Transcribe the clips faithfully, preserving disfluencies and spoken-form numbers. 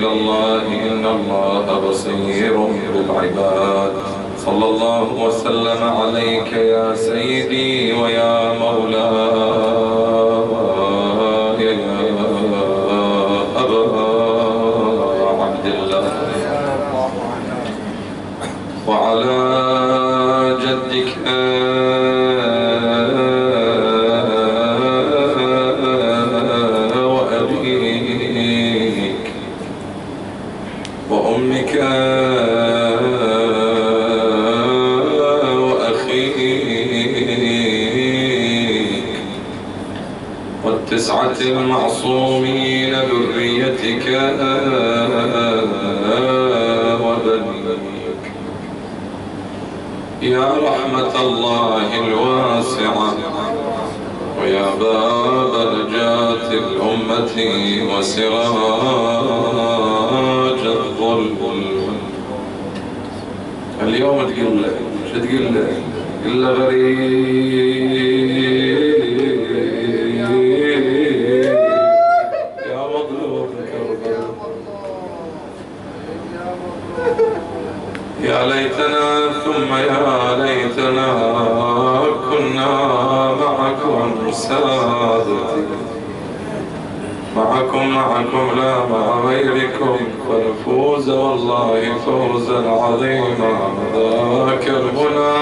إلى الله إن الله بصير بالعباد. صلى الله وسلم عليك يا سيدي ويا مولاي يا أبا عبد الله، وعلى جدك وأبيك وأمك والتسعة المعصومين ذريتك وبنيك يا رحمة الله الواسعة، ويا باب نجاة الأمة وسراج الظلم. اليوم تقول له شو تقول له؟ قل له غريب يا مظلوم كربلاء، يا ليتنا ثم يا ليتنا كنا معكم سادتي، معكم معكم لا مع غيركم، فنفوز والله فوزا عظيما. ذاك المنى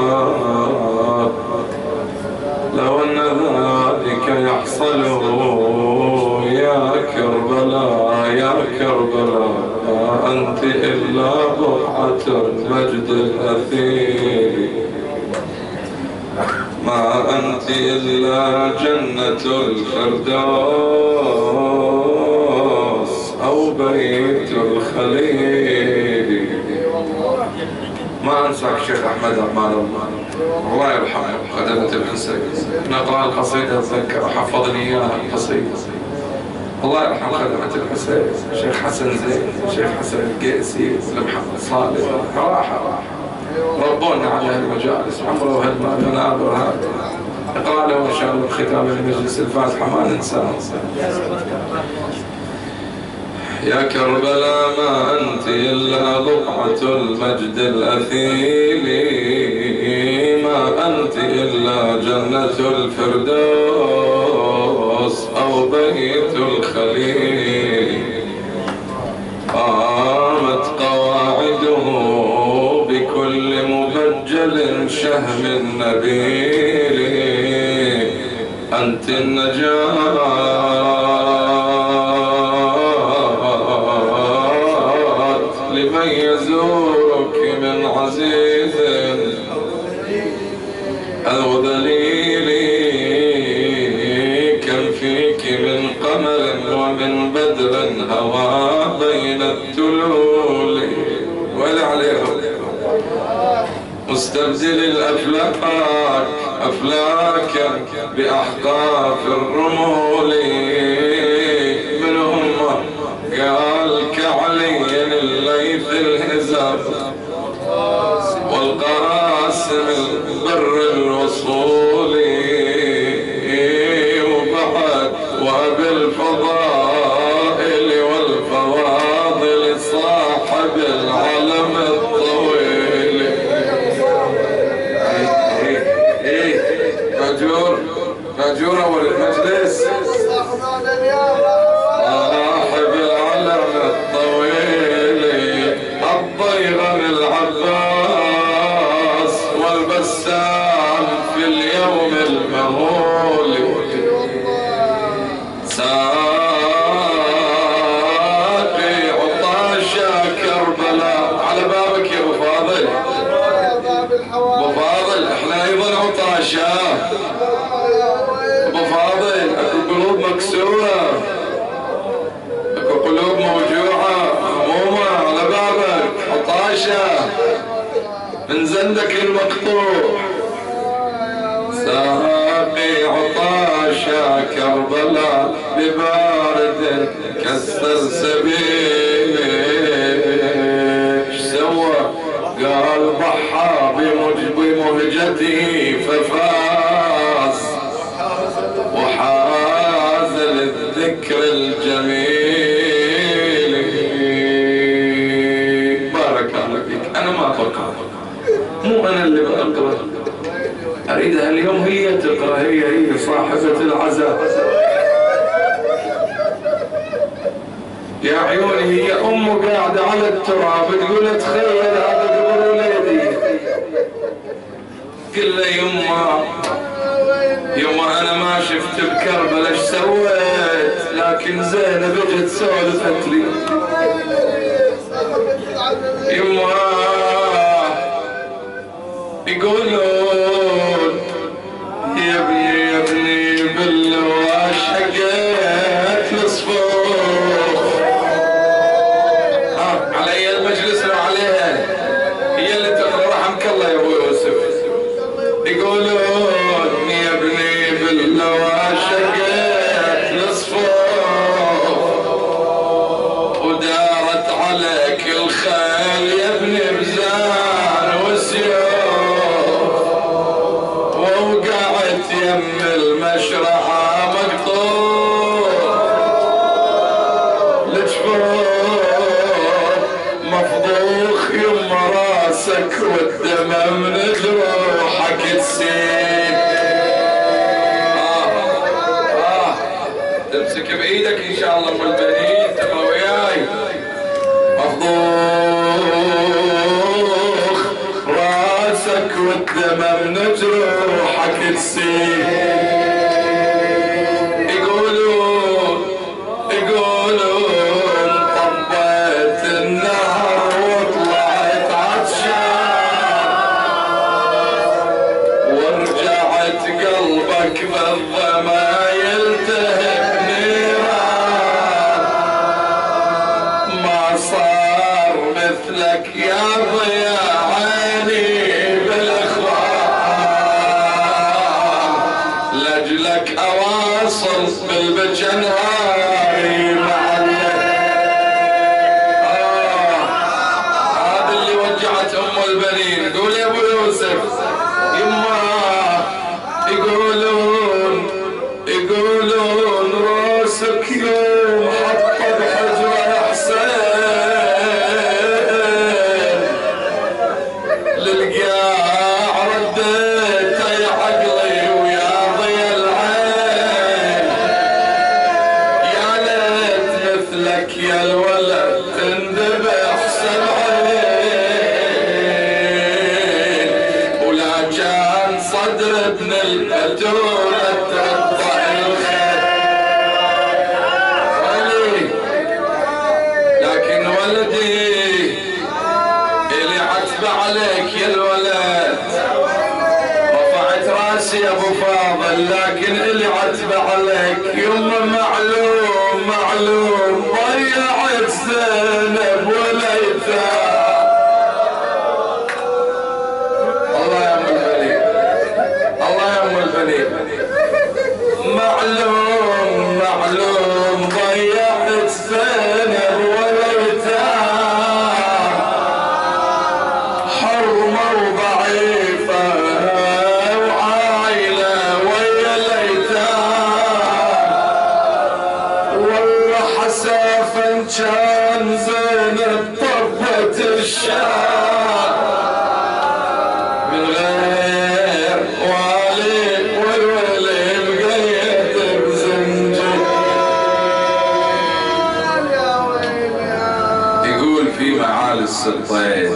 لو أن ذلك يحصل يا كربلاء يا كربلاء، ما أنت إلا بقعة المجد الأثير، ما أنت إلا جنة الفردوس أو بيت الخليل. ما أنساك شيخ أحمد أمان الله، الله يرحمه، خدمة الحسين. نقرأ القصيدة أتذكر حفظني إياها القصيدة. الله يرحم خدمة الحسين، شيخ حسن زين، شيخ حسن القيسي، محمد صالح، راحة ربونا على هالمجالس، عمروا هالمنابر هذه. اقرأ له إن شاء الله ختام المجلس الفاتحة ما ننسى. يا كربلاء ما أنت إلا بقعة المجد الأثيل، ما أنت إلا جنة الفردوس أو بيت الخليل، قامت قواعده بكل مبجل شهم نبيل، أنت النجاة لمن يزورك من عزيز أو ذليل، كم فيك من قمر ومن بدر هوى بين التلول، ولا عليهم مستبدل الأفلاك أفلاكا بأحقاف الرمول، منهم قال كعلي الليث الهزاب والقاسم البر الوصول، وبعد وبالفضائل والفواضل صاحب العلم الطويل. ماجور ماجور أول المجلس صاحب العلم الطويل، الضيغم العباس والبسام في اليوم المهول، ساقي عطاشا كربلاء. على بابك يا ابو فاضل، ابو فاضل احنا ايضا عطاشا. ابو فاضل اكو قلوب مكسوره، اكو قلوب موجوعه همومه على بابك عطاشا من زندك المقطوع. ساقي عطاشا كربلاء ببارد كالسلسبيل، ايش سوى؟ قال ضحى بمهجته ففاز، وحاز للذكر الجميل. صاحبة العزاء. يا عيوني هي أمه قاعدة على التراب تقول تخيل هذا قبر وليدي. قل له يما يما أنا ما شفت بكربلاء ايش سويت، لكن زينب اجت سولفت لي. يما يقولون يا ابني يا ابني باللواش حقيت الصفوف. ها علي المجلس لو عليها هي اللي تقرا رحمك الله يا ابو يوسف. يقولون يا ابني باللواش حقيت الصفوف ودارت عليك الخيل يا ابني بزان وسيوف ووقعت يم المشرحة مقطوع الجفوف مفضوخ يم راسك والدم من جروحك تسيل. آه آه تمسك بإيدك إن شاء الله أم البنين تقرأ وياي. مفضوخ راسك والدم من جروحك تسيل. يقولون يقولون طبيت النهر وطلعت عطشان ورجعت قلبك بالظما يلتهب نيران. ما صار مثلك يا ضياء عيني بالاخوان لاجلك اواصل بالبجن هاي معلق. آه هذا اللي وجعت ام البنين. قول يا ابو يوسف يما يقولون يقولون راسك يوم حطه بحجره حسين للقاع رديته يا عقلي ويا ضي العين. يا ليت مثلك يا الولد تندبح سبعين ولا كان صدر ابن البتولة تقطع الخيل. لكن ولدي اللي عتب عليك يا الولد رفعت راسي يا ابو فاضل، لكن اللي عتب عليك يما معلوم معلوم ضيعت زينب وليتها. الله يا ام البنين الله يا ام البنين معلوم معلوم ضيعت زينب وليتها حرمة وضعيفة وعايلة ويا الأيتام. والله حسافا كان زينب طفت الشام من غير والي والولي مقيد بزنجر. يقول في معالي السلطين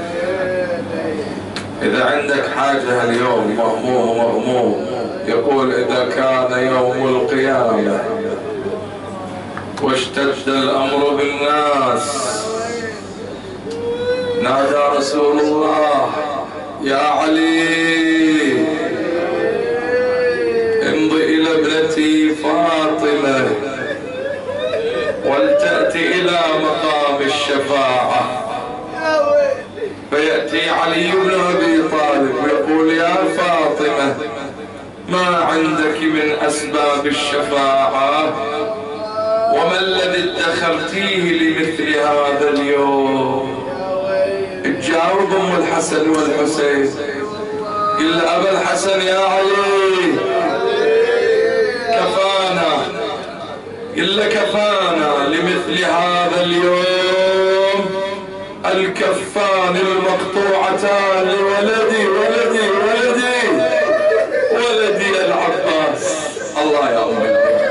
إذا عندك حاجة اليوم مهموم مغموم، يقول إذا كان يوم القيامة واشتد الأمر بالناس نادى رسول الله يا علي امضي إلى ابنتي فاطمة ولتأتي إلى مقام الشفاعة. فيأتي علي بن أبي طالب ويقول يا فاطمة ما عندك من أسباب الشفاعة وما الذي ادخرتيه لمثل هذا اليوم؟ تجاوب أم الحسن والحسين قل أبا الحسن يا علي كفانا قل كفانا لمثل هذا اليوم الكفان المقطوعتان لولدي ولدي ولدي ولدي العباس. الله يا أم البنين.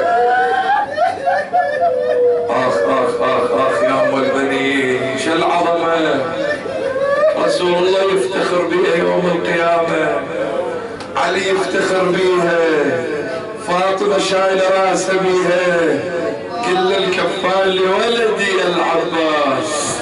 آخ آخ آخ آخ يا أم البنين، شو العظمة. رسول الله يفتخر بها يوم القيامة، علي يفتخر بها، فاطمة شايلة راسها بها، كل الكفان لولدي العباس.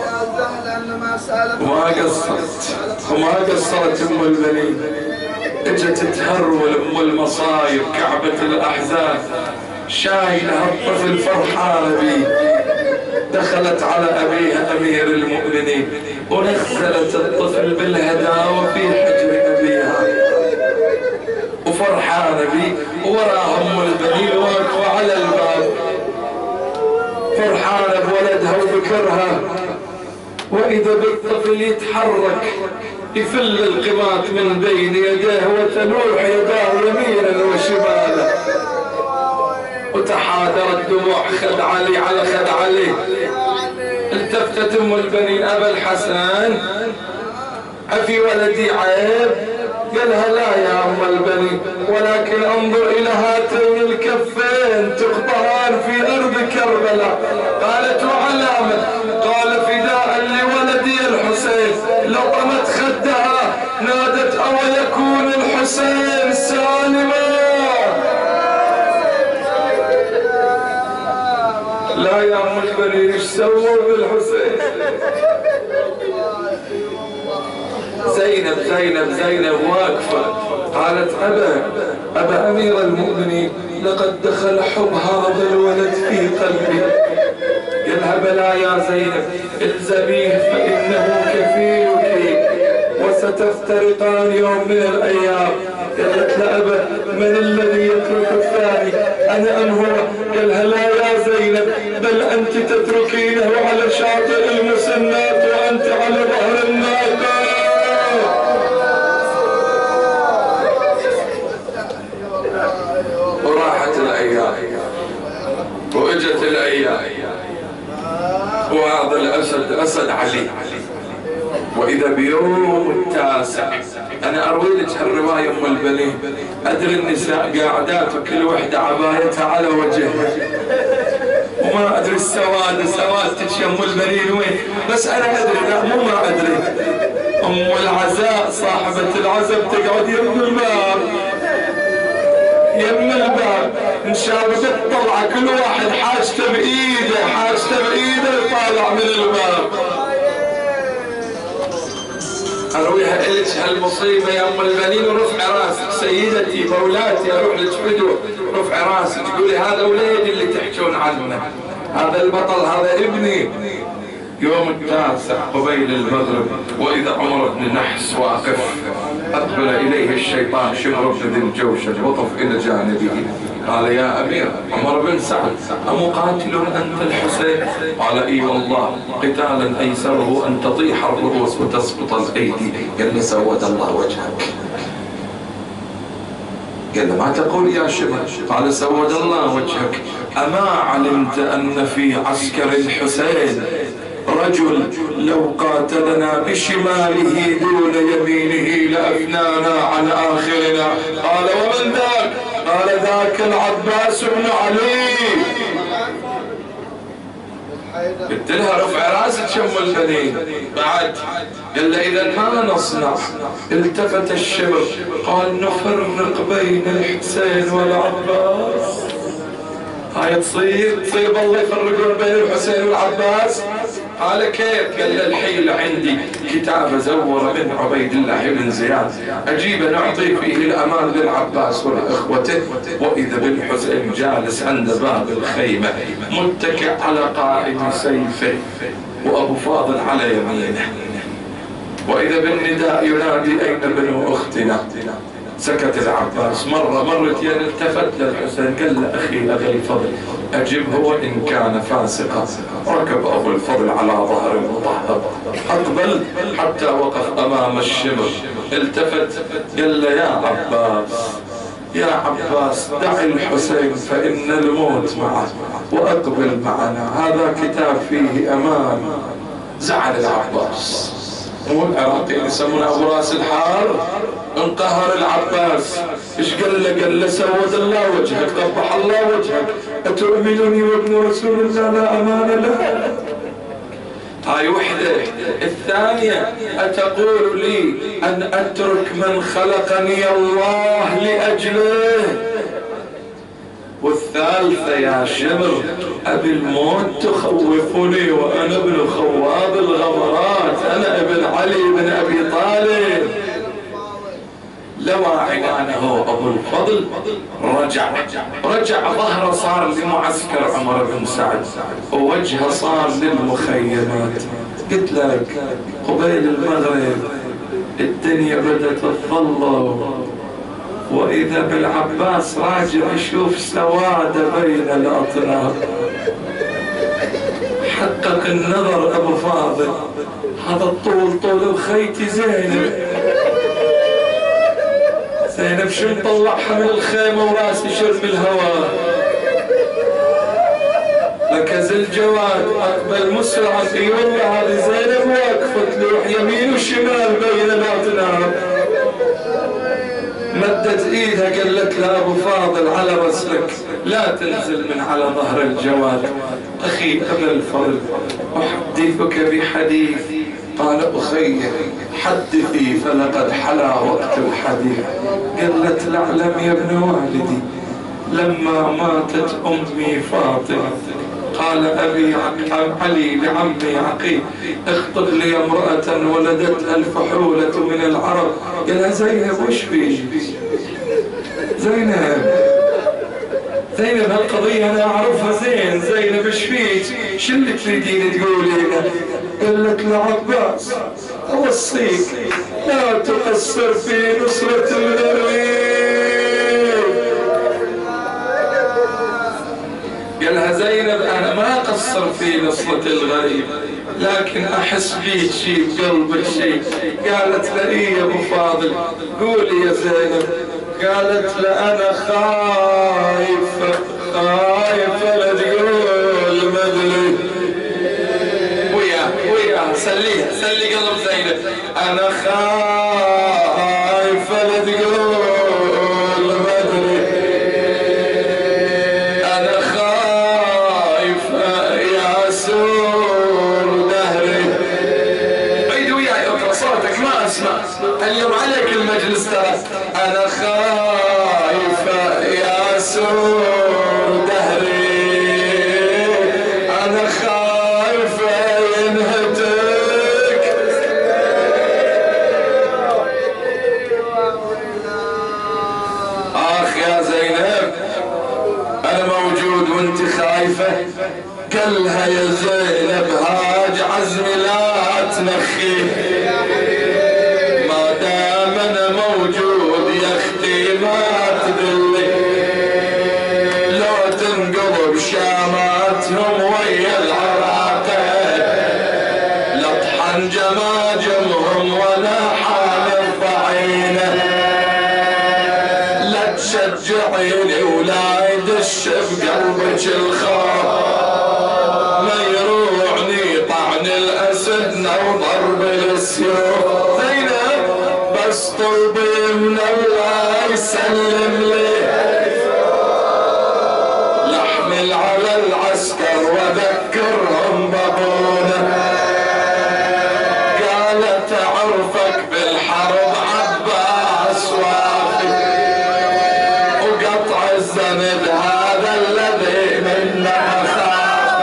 وما قصرت وما قصرت ام البنين، اجت تهرول ام المصايب كعبة الاحزان، شايلها الطفل فرحانة بيه. دخلت على ابيها امير المؤمنين ونزلت الطفل بالهداوة في حجر ابيها وفرحانة بيه، ووراها ام البنين واقفة على الباب فرحانة بولدها وبكرها. وإذا بالطفل يتحرك يفل القمات من بين يديه وتلوح يداه يمينا وشمالا، وتحادر الدموع خد علي على خد علي. التفتت ام البنين ابا الحسن افي ولدي عيب؟ قالها لا يا ام البنين، ولكن انظر الى هاتين الكفين تقطعان في ارض كربلاء. قالت وعلامة؟ قال فداء لولدي الحسين. لطمت خدها نادت او يكون الحسين سالما. لا يا ام البنين، ايش سووا بالحسين؟ زينب زينب زينب واقفة قالت أبا أبا أمير المؤمنين، لقد دخل حب هذا الولد في قلبي. قالها بلا يا زينب، الزميه فإنه كفيلك وستفترقان يوم من الأيام. قالت له أبا من الذي يترك الثاني، أنا أم هو؟ قالها لا يا زينب، بل أنت تتركينه على شاطئ المسنات وأنت على ظهر الناقة. وراحت الأيام وإجت الأيام، وهذا الأسد أسد علي. وإذا بيوم التاسع، أنا أروي لك هالرواية أم البنين، أدري النساء قاعدات وكل وحدة عبايتها على وجهها، وما أدري السواد سوادتك يا أم البنين وين، بس أنا أدري، لا مو ما أدري. أم العزاء صاحبة العزاء بتقعد يم الباب يم الباب، إن شاء الله تطلع كل واحد حاجته بإيده حاجته بإيده يطالع من الباب. أرويها إلك هالمصيبة يا أم البنين ورفع راسك سيدتي مولاتي، أروح لك فدوة رفع راسك تقولي هذا وليدي اللي تحكون عنه، هذا البطل، هذا ابني. يوم التاسع قبيل المغرب، وإذا عمر بن نحس واقف، أقبل إليه الشيطان شمر بن ذي الجوشن وطف إلى جانبه. قال يا أمير عمر بن سعد، أمقاتل أنت الحسين؟ قال إي والله، قتالا أيسره أن تطيح الرؤوس وتسقط الأيدي. قال سود الله وجهك. قال ما تقول يا شمر؟ قال سود الله وجهك، أما علمت أن في عسكر الحسين رجل لو قاتلنا بشماله دون يمينه لأفنانا عن آخرنا؟ قال ومن ذاك؟ قال ذاك العباس بن علي. قلت لها رفع راسك شم البنين بعد. قال له إذا ما نصنع؟ التفت الشمر قال نفرق بين الحسين والعباس. هاي تصير تصير بالله يفرقون بين الحسين والعباس؟ قال كيف؟ قال له الحيلة عندي كتاب زور من عبيد الله بن زياد، أجيب نعطي فيه الأمان للعباس ولإخوته. وإذا بالحسين جالس عند باب الخيمة متكئ على قائم سيفه وأبو فاضل على يمينه. وإذا بالنداء ينادي أين بنو أختنا؟ سكت العباس. مرة مرتين التفت للحسين قال له أخي أبي الفضل أجبه وإن كان فاسقا. ركب أبو الفضل على ظهر المطهر، أقبل حتى وقف أمام الشمر، التفت قال له يا عباس يا عباس دع الحسين فإن الموت معه وأقبل معنا، هذا كتاب فيه أمان. زعل العباس، مو العراقيين يسمونه أبو راس الحار، انقهر العباس. ايش قال له؟ قال له سود الله وجهك، قبح الله وجهك، اتؤمنني وابن رسول الله لا امان له؟ هاي وحدة. الثانية أتقول لي أن أترك من خلقني الله لأجله؟ والثالثة يا شمر أبي الموت تخوفني وأنا ابن خواب الغمرات، أنا ابن علي بن أبي طالب. لوى عنانه أبو الفضل رجع رجع ظهره صار لمعسكر عمر بن سعد ووجهه صار للمخيمات. قلت لك قبيل المغرب الدنيا بدأت تظلم، وإذا بالعباس راجع يشوف سواد بين الأطراف. حقق النظر أبو فاضل، هذا الطول طول بخيتي زينب. زينب شو مطلعها من الخيمة وراسي شرب الهواء. ركز الجواد أقبل مسرعا، اي والله هذه زينب واقفة تلوح يمين وشمال بين الأطراف. مدت ايدها قالت له ابو فاضل على رسلك لا تنزل من على ظهر الجواد. اخي ابا الفضل احدثك بحديث. قال اخي حدثي فلقد حلا وقت الحديث. قالت لاعلم يا ابن والدي لما ماتت امي فاطمه قال ابي علي لعمي عقيل اخطب لي امراه ولدتها الفحوله من العرب. قال زينب وش فيك؟ زينب زينب هالقضيه انا اعرفها زين. زينب ايش فيك؟ شو اللي تريدين تقولين؟ قالت له عباس اوصيك لا تقصر في نصره الغريب. قالها زينب انا ما اقصر في نصرة الغريب لكن احس بيك شيء بقلبك شيء. قالت له ايه يا ابو فاضل قولي يا زينب. قالت له انا خايفة خايفة لا تقول مدري. وياه وياه سليها سلي قلب زينب. انا خايفة لا تقول اليوم عليك المجلس ترى. انا خايفة يا سور دهري انا خايفة ينهتك. اخ يا زينب انا موجود وانت خايفة. قالها يا زينب هاج عزمي لا تنخيه موجود يا اختي ما تدلي. لو تنقلب شاماتهم ويا العراقين لطحن جماجمهم ولا حالف عينه. لا تشجعيني ولا يدش بقلبك الخوف ما يروعني طعن الاسد او ضرب السيوف. بس طلبي من الله يسلم لي لحمل على العسكر واذكرهم بابونا. قالت اعرفك بالحرب عباس وافي وقطع الزند هذا الذي منا اخاف.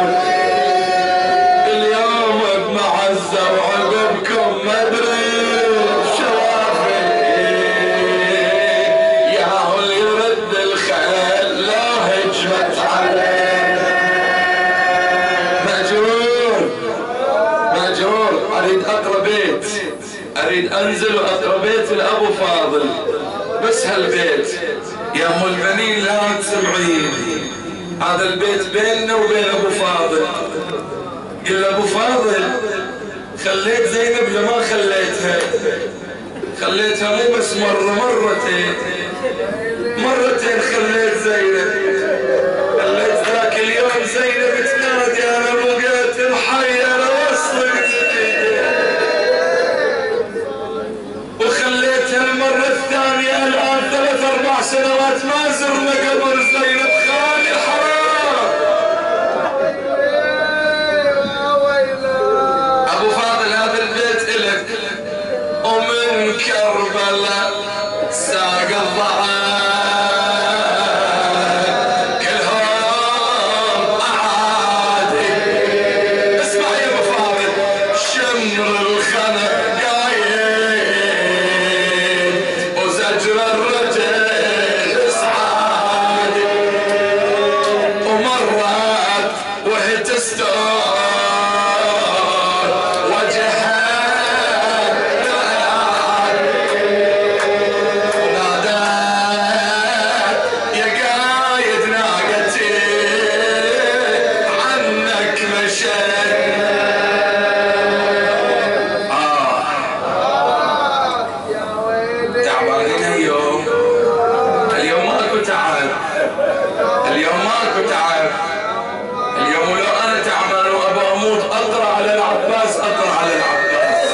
اليوم بمعزه وعقبكم مدري اريد انزل واقرا بيت لابو فاضل. بس هالبيت يا ام البنين لا تسمعين هذا البيت بيننا وبين ابو فاضل. قل ابو فاضل خليت زينب لما خليتها. خليتها مو بس مره مرتين مرتين خليت زينب. خليت ذاك اليوم زينب تنادي انا بقيت الحي انا وصلت. وخليتها المرة أطرى على العباس، أطرى على العباس.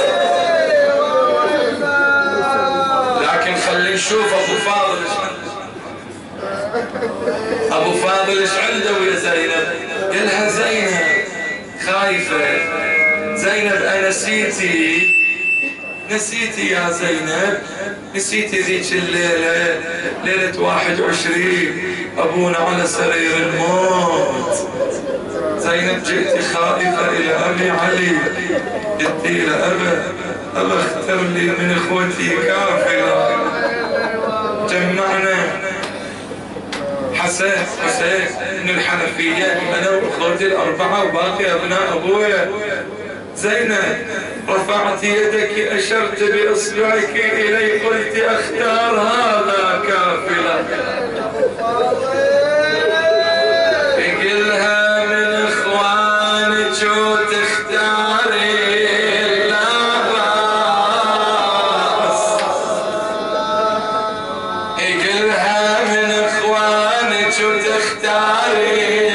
لكن خلي نشوف أبو فاضل إيش عنده. أبو فاضل إيش عنده ويا زينب؟ قالها زينب خايفة. زينب أنا نسيتي، نسيتي يا زينب، نسيتي ذيك الليلة، ليلة واحد وعشرين أبونا على سرير الموت. زينب جئتي خائفة إلى أبي علي، قلتي له أبا أبا اختر لي من إخوتي كافلة جمعنا حسن حسين من الحنفية أنا وأخوتي الأربعة وباقي أبناء أبويا. زينب رفعت يدك أشرت بإصبعك إلي قلت أختار هذا كافلة. يقلها من إخوانك وتختاري العباس، يقلها من إخوانك وتختاري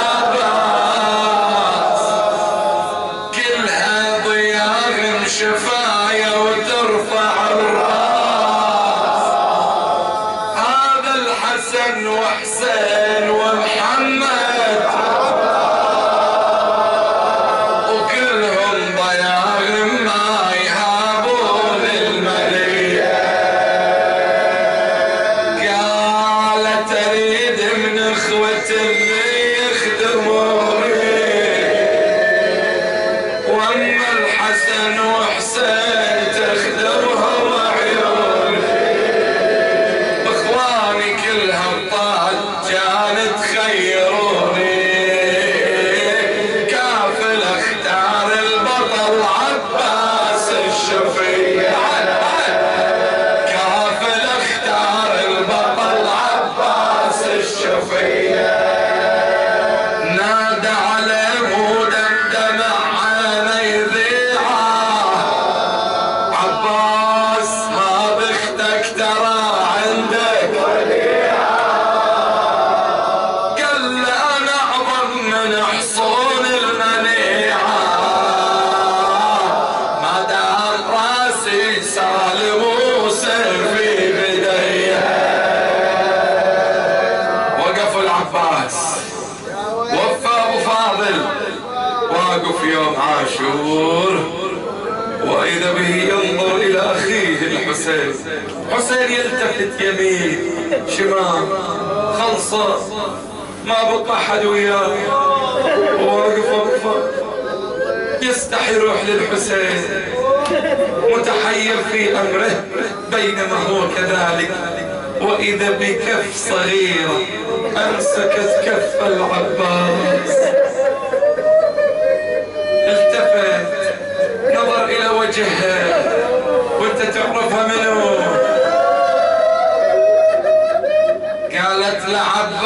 العباس، كلها ضياغ شفايا وترفع الراس، هذا الحسن وحسين ومحمد وكلهم ضياغ ما يهابون الملية. قالت اريد من اخوة اللي يخدموني، واما الحسن وحسين تخدمهم عيوني. اخواني كلهم طال كانت خيروني، كافل اختار البطل عباس الشفيع، كافل اختار البطل عباس الشفيع. نادى على مودمدم عيني ذيعه، عباس هذا اختك ترى عندك وديعه. قال له انا اعظم من حصون المنيعه، ما دام راسي سالم وسيفي بديه. وقف العباس، وفى ابو فاضل، واقف يوم عاشور واذا به ينظر الى اخيه الحسين. حسين يلتفت يمين شمال خلصه ما بقى احد وياه، واقف وقفه يستحي يروح للحسين متحير في امره، بينما هو كذلك واذا بكف صغيره امسكت كف العباس. التفت نظر الى وجهها، وانت تعرفها منو؟ قالت له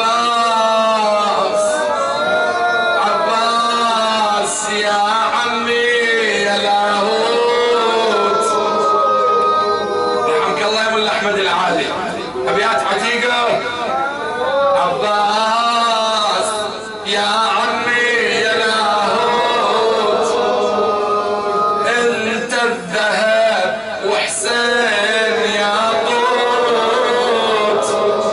عباس، عباس يا عمي يا لاهوت. رحمك الله يا مولا احمد العالي، ابيات عتيقه. عباس يا عمي يا لاهوت، انت الذهب وحسين يا طوت،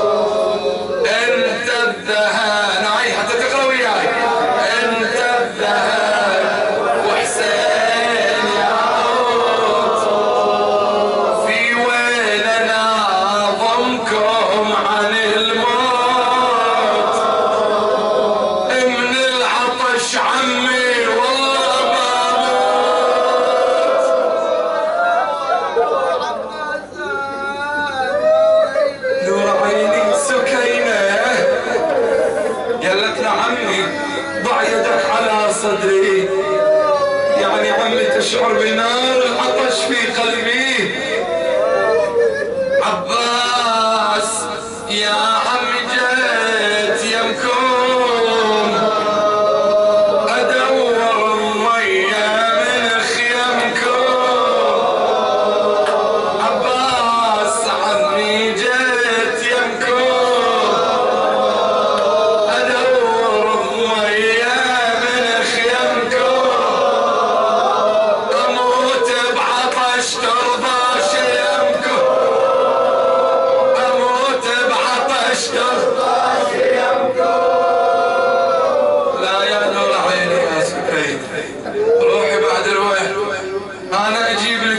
انت الذهب نعي حتى تقرا وياي، انت الذهب وحسين يا طوت، في وين ناظمكم عن الموت، من العطش عمي والله بموت. نور عيني سكينة قالت له عمي ضع يدك على صدري، يعني عمي تشعر بنار العطش في قلبي. عباس يا عمي جيت يمكم ادور ميه من خيمكم. عباس عمي جيت يمكم ادور ميه من خيمكم.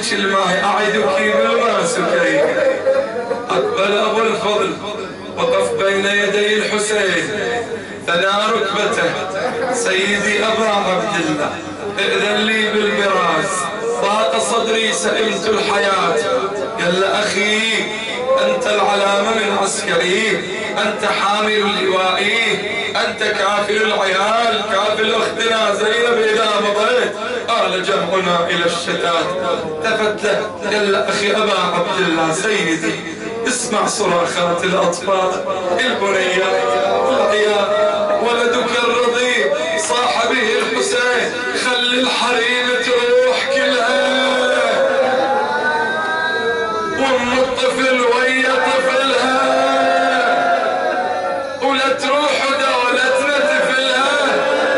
لك الماء أعدك بالماء سكين. أقبل أبو الفضل وقف بين يدي الحسين ثنى ركبته. سيدي أبا عبد الله ائذن لي بالبراز، ضاق صدري سئمت الحياة. قال له أخي أنت العلامة من عسكري، أنت حامل اللوائي، أنت كافل العيال، كافل أختنا زينب إذا مضيت آل جمعنا إلى الشتات. التفت له قال له أخي أبا عبد الله سيدي اسمع صراخات الأطفال، البنية، العيال، ولدك الرضيع صاح به الحسين، خل الحريم تروح كلها، وام الطفل ويا طفلها، ولا تروح دولتنا تفلها.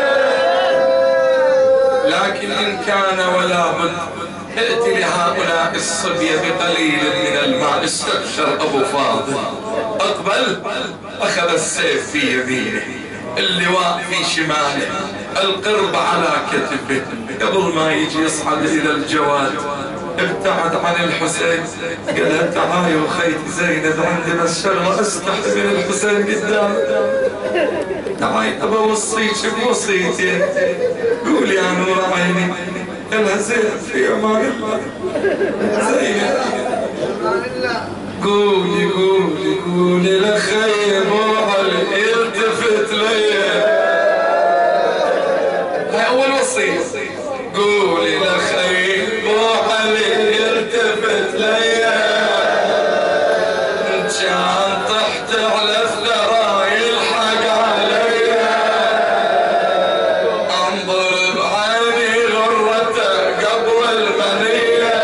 لكن إن كان ولا بد ائت لهؤلاء الصبية بقليل من الماء. استبشر أبو فاضل. أقبل أخذ السيف في يمينه، اللواء في شماله، القرب على كتفه. قبل ما يجي يصعد إلى الجواد ابتعد عن الحسين. قال تعالي وخيتي زينب عندنا الشر، استحي من الحسين قدام. تعالي أبا وصيك بوصيتين، قولي يا نور عيني. قالها زينب في أمان الله. زينب قولي قولي قولي لخي ابو علي يلتفت لي. هاي أول وصية. قولي لخي ابو علي يلتفت لي، كان طحت على الثرى يلحق علي، انظر بعيني غرته قبل المنية،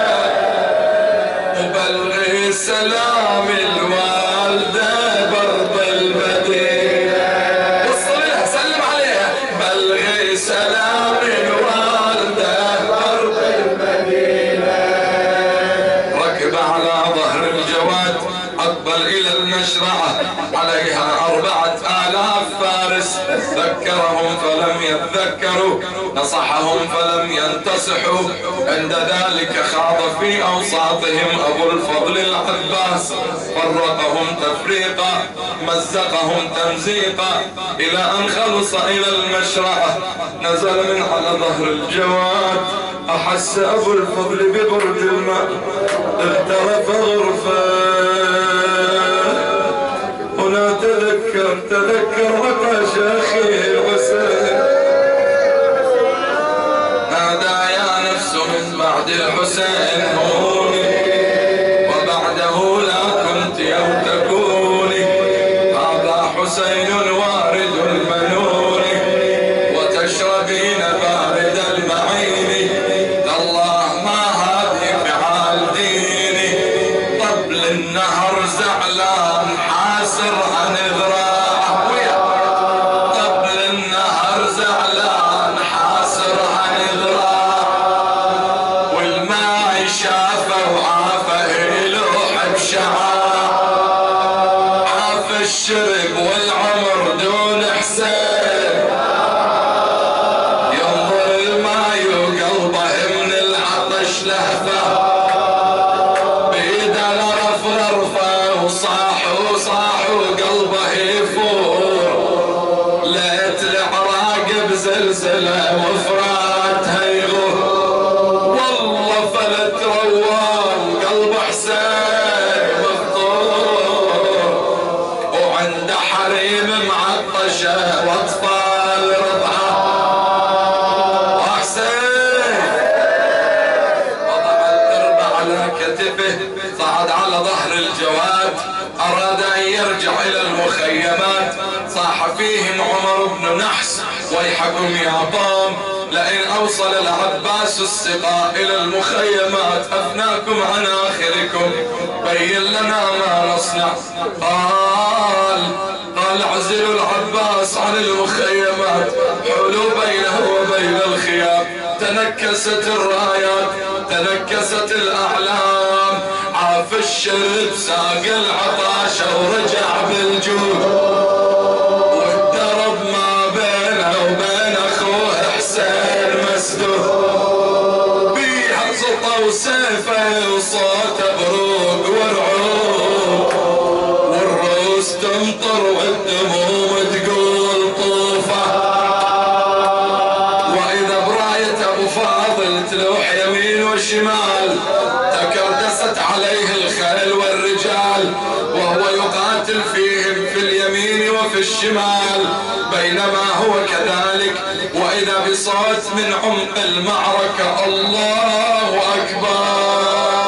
وبلغي سلام الوالدة برض المدينة. وصل لها سلم عليها، بلغي سلام الوالدة برض المدينة. ركب على ظهر الجواد، أقبل إلى المشرعة، عليها أربعة آلاف فارس. ذكرهم فلم يتذكروا، نصحهم فلم ينتصحوا. عند ذلك خاض في أوساطهم أبو الفضل العباس، فرقهم تفريقا، مزقهم تمزيقا، إلى أن خلص إلى المشرعة. نزل من على ظهر الجواد، أحس أبو الفضل ببرد الماء، اغترف غرفة. هنا تذكر تذكر عطش أخي الحسين، نادى يا نفس من بعد الحسين هوني، وبعده لا كنت أو تكوني. هذا حسين وارد المنون، وتشربين بارد المعين. تالله ما هذه فعال ديني، طبل النهر زعلان حاسر عن ذراعه، طبل النهر زعلان حاسر عن ذراعه، والماء شافه وعافه يلوح بشعاع، عاف الشرب والعمر دون حسين. ينظر الماء وقلبه من العطش لهفه، بيده لرف غرفه وصاح وصاح وقلبه يفور. ليت العراق بزلزله وفراتها يغور، والله فلت روان قلب حسين مفطور، وعنده حريم معطشه واطفال رضعه. وحسين وضع القرب على كتفه، صعد على ظهر الجواد، أراد أن يرجع إلى المخيمات. صاح فيهم عمر بن نحس ويحكم يا قوم، لئن أوصل العباس السقاء إلى المخيمات أفناكم عن آخركم، بين لنا ما نصنع. قال قال اعزلوا العباس عن المخيمات، حولوا بينه وبين الخيام. تنكست الرايات، تنكست الأعلام، عاف الشرب ساق العطاش ورجع بالجود، والدرب ما بينه وبين اخوه حسين مسدود. بيها سطى وسيفه وصوته بروق ورعود، والرؤوس تمطر والدموم تقول طوفه. واذا براية ابو فاضل تلوح يمين وشمال، تكردست عليه الخيل والرجال، وهو يقاتل فيهم في اليمين وفي الشمال. بينما هو كذلك، واذا بصوت من عمق المعركة: الله اكبر.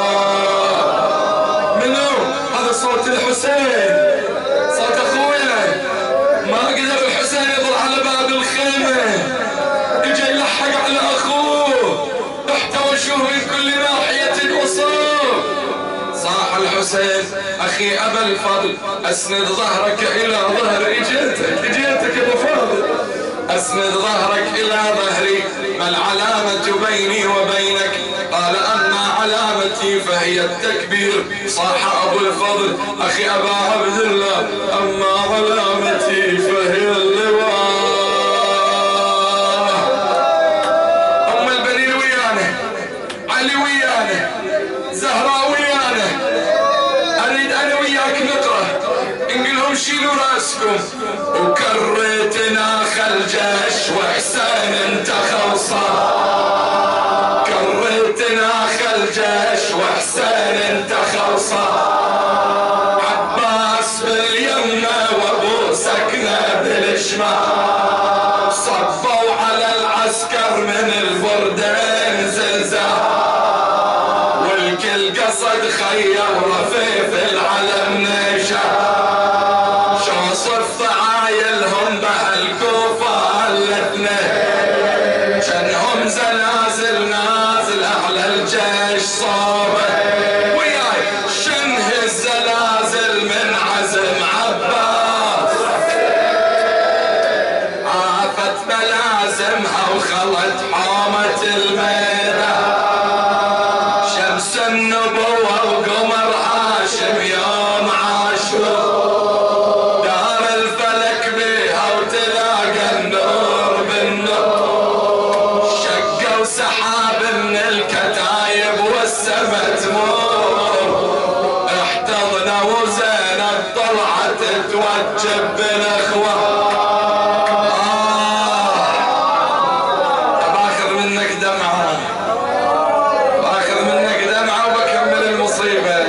منو هذا؟ صوت الحسين، صوت اخويا. ما قدر الحسين يظل على باب الخيمة، اجى يلحق على اخوه، احتوشوه من كل ناحية وصوب. صاح الحسين: اخي ابا الفضل، اسند ظهرك الى ظهر. اجيتك اجيتك يا ابو فاضل، اسند ظهرك الى ظهري. ما العلامة بيني وبينك؟ قال: اما علامتي فهي التكبير. صاح ابو الفضل: اخي ابا عبد الله، اما علامتي فهي اللواء. ام البنين ويانا، علي ويانا، زهراء ويانا. اريد انا وياك نقرا، نقولهم شيلوا راسكم. وكريتنا خلجش وحسين انت خلصان، كريتنا خلجش وحسين انت خلصان. عباس باليمنى وابو سكنه بالشمال، صبوا على العسكر من البردين زلزال، والكل قصد خير رفيف العلم نشا. شو صف عايلهم بهالكوفة الاثنين، جنهم زلازل نازل اعلى الجيش صوبه. وياي شنه الزلازل من عزم عباس، عافت ملازمها وخلت حومة الميدان. شمس النبوة وقمر هاشم يوم عاشور، دار الفلك بيها وتلاقى النور بالنور. شقوا سحاب من الكتايب والسما تمور، احتضنا وزينب طلعت توجب بالاخوة. باخذ منك دمعة، باخذ منك دمعة وبكمل المصيبة.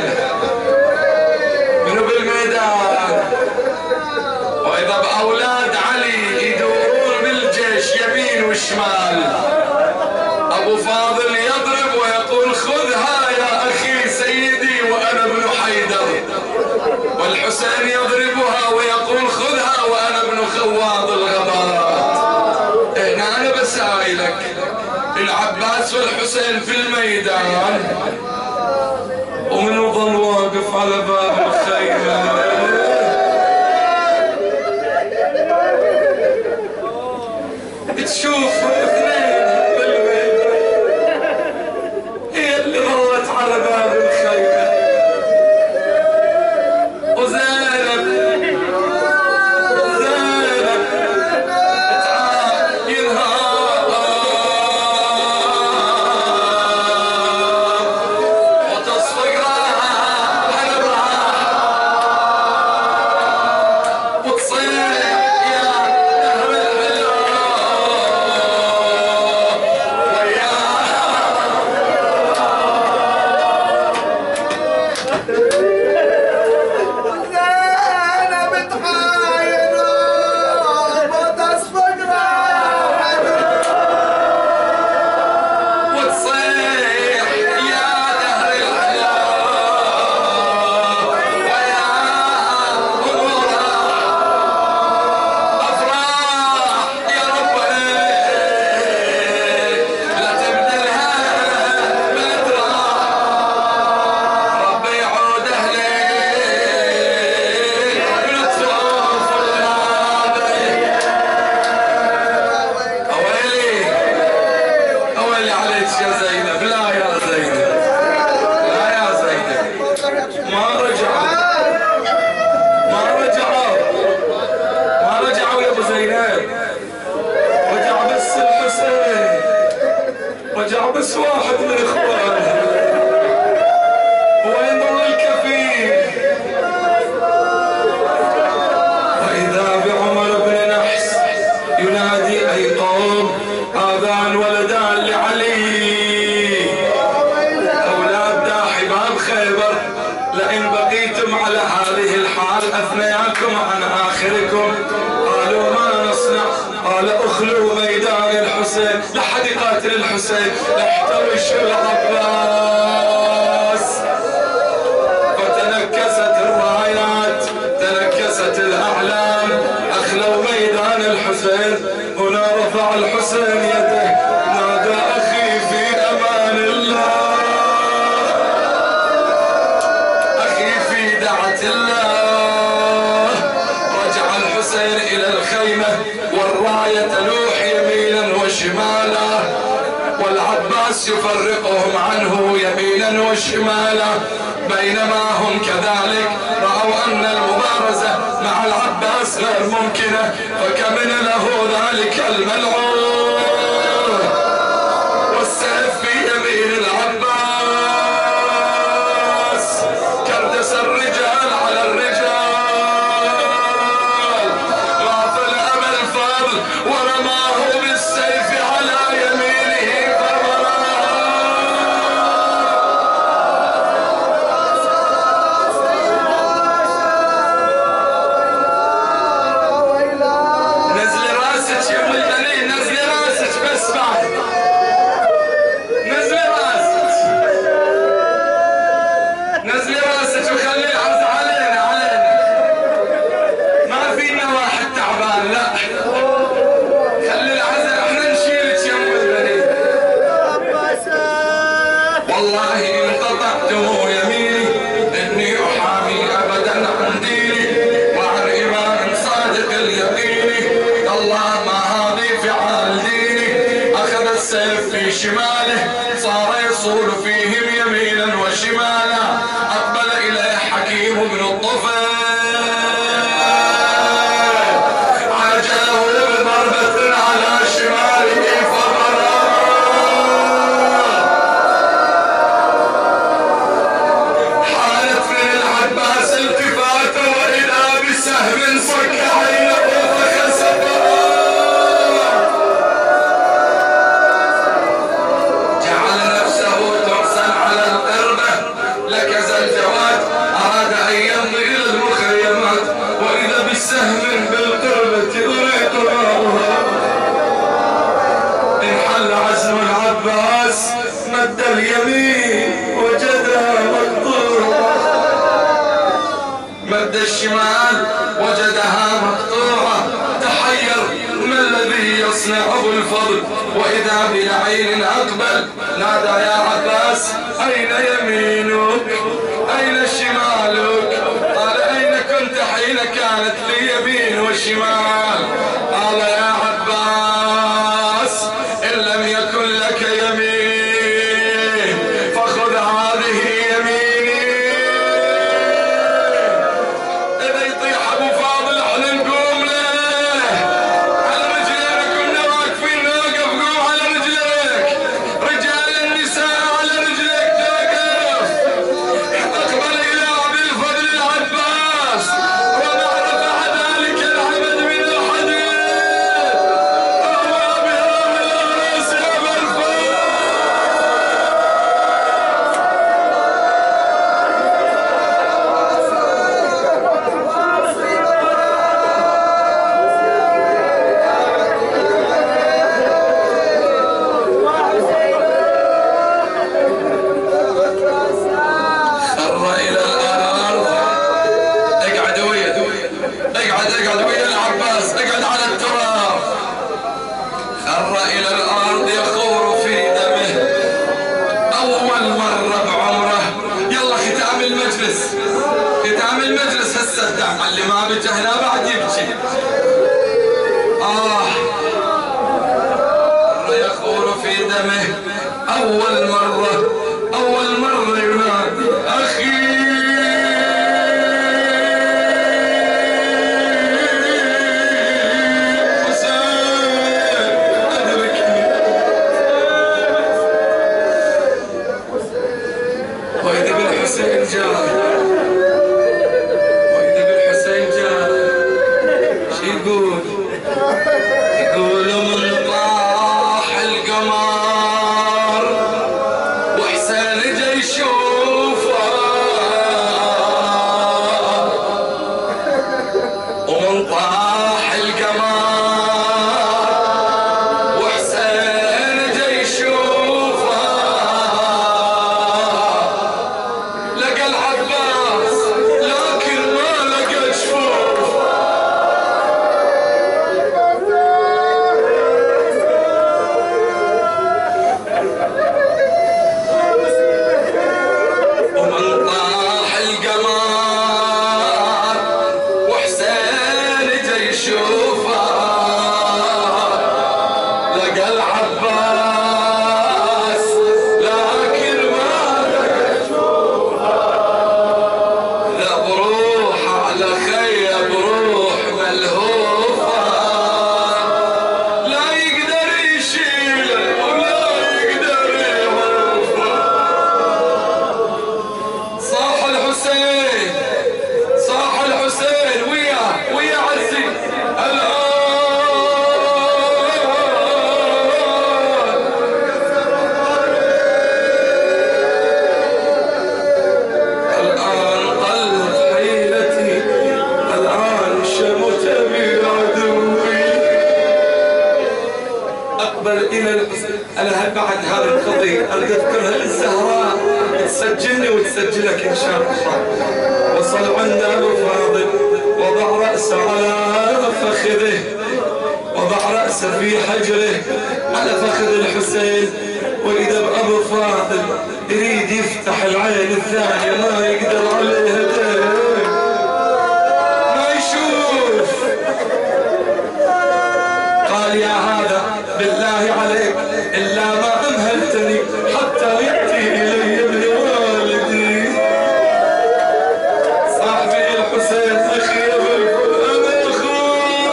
منو بالميدان؟ واذا باولاد علي يدورون بالجيش يمين وشمال. ابو فاضل يضرب ويقول: خذها يا اخي سيدي وانا ابن حيدر. والحسين يضربها ويقول: خذها وانا ابن خواد الغبرات. هنا انا بسائلك، العباس والحسين في الميدان، ومن ظل واقف على باب الخيمة. تشوف اثنين بالميدان، هي اللي ظلت على باب الخيمة. وزينب زينب تعاينها وتصفق راها حنبرها، وتصيح يا دهر الحلو رجع بس واحد من اخوانه قال لعلي أولاد داحي باب خيبر لئن بقيتم على هذه الحال أثنياكم عن آخركم. قالوا ما نصنع؟ قال اخلوا ميدان الحسين لحد قاتل الحسين احتوش العباس. فتنكست الرايات تنكست الأعلام أخلوا ميدان الحسين. هنا رفع الحسين يده نادى أخي في أمان الله أخي في دعة الله. رجع الحسين إلى الخيمة والراية تلوح يمينا وشمالا والعباس يفرقهم عنه يمينا وشمالا. بينما هم كذلك رأوا أن المبارزة مع العباس غير ممكنة فكمن له ذلك الملعون والسيف في يمين العباس. كردس الرجال على الرجال غافل أبا الفضل ورماه بالسيف على يمينه فبراه. نزل راسك يا ام البنين نزل راسك بس بعد نزل راسك نزل راسك وخلي العرض علينا علينا ما فينا واحد تعبان لا خلي العزاء احنا نشيلك يا ام البنين. والله ان قطعتم يميني اني احامي ابدا عن ديني وعن ايمان صادق اليقين. الله ما هذه فعال ديني. اخذ السيف في شماله صار يصول فيهم يمينا وشمالا. اقبل اليه حكيم بن الطفيل عاجله بضربة على شماله فبراه. حالت من العباس التفاته واذا بسهم صك عينه فخسفه. جعل نفسه ترسل على القربة لكز الجواد أراد أن يمضي إلى المخيمات وإذا بالسهم بالقربة أريد نارها. انحل عزم العباس مد اليمين وجدها مقطوعة مد الشمال وجدها مقطوعة. تحير ما الذي يصنع أبو الفضل وإذا بلعين أقبل نادى يا عباس أين يمينك أين شمالك؟ قال أين كنت حين كانت لي يمين وشمال؟ قال يا عباس إن لم يكن لك يمين فخذ هذه يميني. إذا يطيح أبو فاضل احنا نقوم له على رجلينا كنا واقفين نوقف قوم على رجليك. رجال النساء على رجليك توقف. أقبل إلى أبي الفضل العباس وما رفع ذلك العبد من الحديد وهو بها من الراس أبا الفضل. خر إلى الأرض. اقعد ويا اقعد اقعد ويا العباس اقعد على التراب. خر إلى الأرض يخور في دمه أول مرة بعمره. يلا ختام المجلس ختام المجلس هسه الدعم اللي ما بجى هنا بعد يبكي. آه مرة يخور في دمه أول مرة أول مرة ينادي أخي حسين أدركني. وإذا بالحسين جاء وإذا بالحسين جاء شو يقول؟ يقول من طاح القمر أنا بعد هذه القضية أريد أذكرها للزهراء تسجلني وتسجلك إن شاء الله. وصل عند أبو فاضل وضع رأسه على فخذه، وضع رأسه في حجره على فخذ الحسين، وإذا بأبو فاضل يريد يفتح العين الثانية ما يقدر عليها، ما يشوف. قال يا هذا بالله عليك إلا ما أمهلتني حتى يأتي إلي ابن والدي. صاحبي الحسين أخي أبو الفضل أنا أخوك.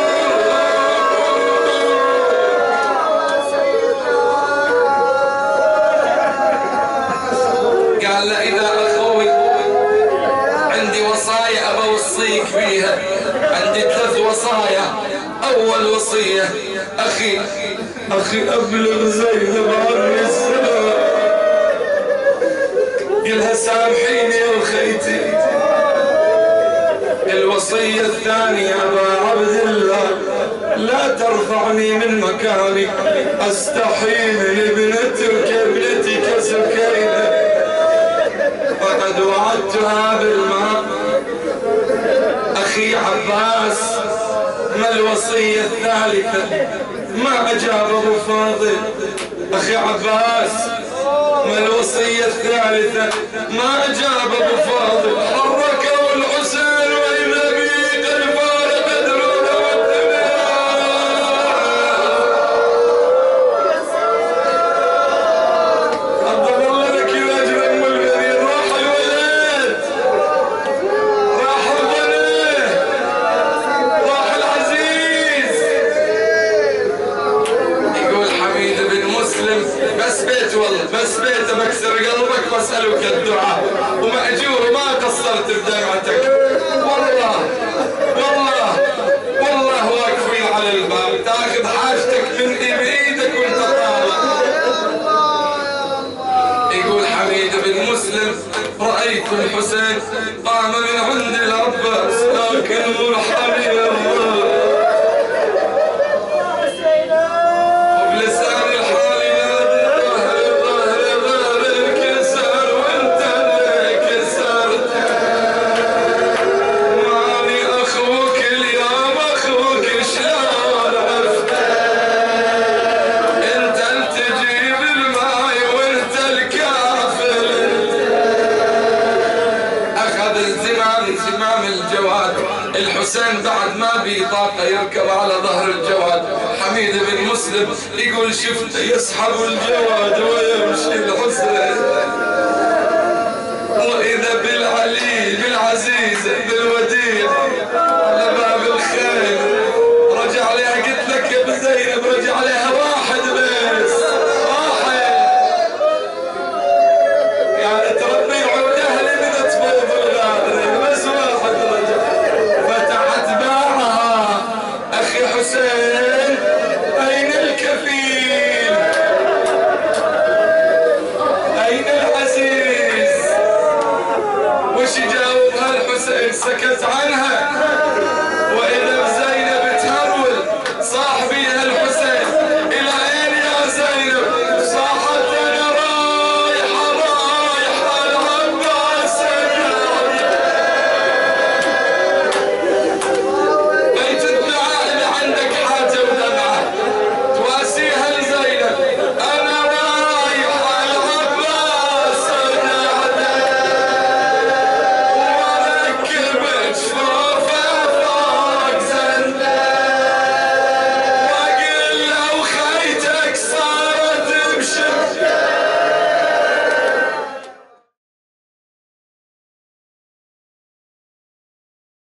قال له إذا أخوي عندي وصايا أبى أوصيك بيها، عندي ثلاث وصايا. أول وصية أخي أخي أبلغ زينب عني السلام، قلها سامحيني يا أخيتي. الوصية الثانية أبا عبد الله لا ترفعني من مكاني، أستحي من ابنتك ابنتك سكينة، وقد وعدتها بالماء. أخي عباس ما الوصية الثالثة؟ ما أجاب أبو فاضل. أخي عباس ما الوصية الثالثة؟ ما أجاب أبو فاضل. حركه الحسين وإذا به قد فارق دروبه والدنيا. أفضل الله لك يا أجل أم البنين. راح الولد، راح البني، راح العزيز. يقول حميد بن مسلم بس بيت والله بس بيت بكسر قلبك واسألك الدعاء، ومأجور وما قصرت بدمعتك. والله والله والله واقفين على الباب تاخذ حاجتك من بإيدك وانت طالع. يقول حميد بن مسلم رأيت الحسين قام من عند العباس لكن مرحبا يا الله، وبلسان الحال ينادي ظهر ظهر ظهر الكسر وانت اللي كسرت. ماني اخوك اليوم اخوك شلون عرفت؟ انت اللي تجيب الماي وانت الكافل. اخذ الزمام زمام الجواد. الحسين بعد ما بي طاقة يركب على ظهر الجواد. حميد بن مسلم يقول شفت يسحب الجواد ويمشي الحسين، وإذا بالعلي بالعزيز بالوديع على باب الخيل. رجع عليها قلت لك يا ابو زينب، رجع عليها